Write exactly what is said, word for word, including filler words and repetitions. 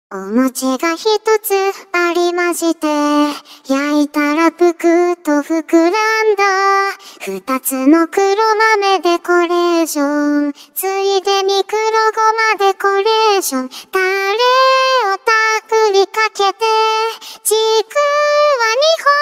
お餅が一つありまして、焼いたらぷくっと膨らんだ。二つの黒豆デコレーション、ついでに黒ごまデコレーション、タレをたっぷりかけて、ちくわにほ